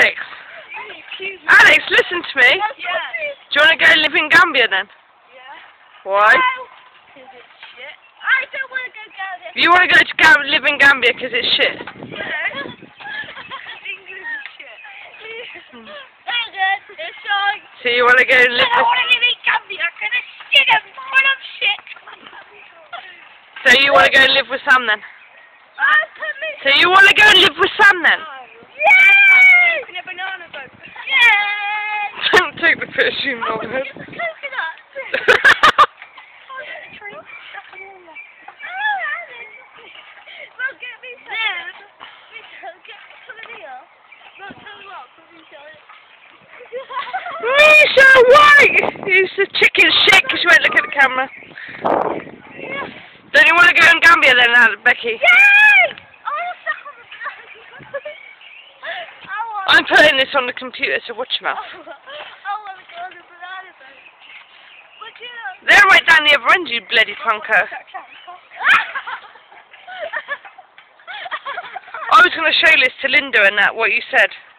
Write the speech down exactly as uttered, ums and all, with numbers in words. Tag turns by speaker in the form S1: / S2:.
S1: Alex! Alex, listen to me.
S2: Yeah.
S1: Do you want to go live in Gambia then?
S2: Yeah.
S1: Why?
S2: Because it's shit. I don't want to go Gambia.
S1: You want to go to Gam live in Gambia because it's shit?
S2: Yeah. England is shit. Very good. It's shite.
S1: So you want to go live
S2: I don't
S1: with...
S2: want to live in Gambia because it's shit and full of shit.
S1: So you want to go live with Sam then?
S2: Oh, put me.
S1: So you want to go live with Sam then?
S2: Yay! In a banana boat. Yay!
S1: Don't take the fish, you knobhead.
S2: It's a coconut.
S1: Misha, why? He's a chicken shit because you won't look at the camera. Don't you want to go in Gambia then, uh, Becky?
S2: Yay!
S1: I'm putting this on the computer, so watch your mouth.
S2: I want to go on a banana boat. Would you?
S1: They're right down the other end, you bloody punker. I was going to show this to Linda and that, what you said.